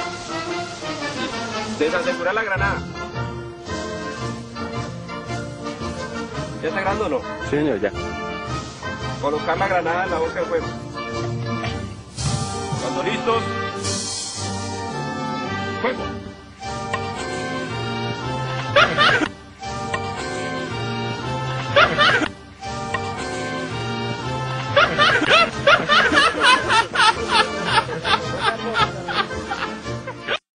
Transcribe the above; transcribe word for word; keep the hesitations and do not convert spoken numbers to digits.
Desasegurar la granada. ¿Ya está grabando o no? Sí, señor, ya. Colocar la granada en la boca del fuego. Cuando listos, fuego.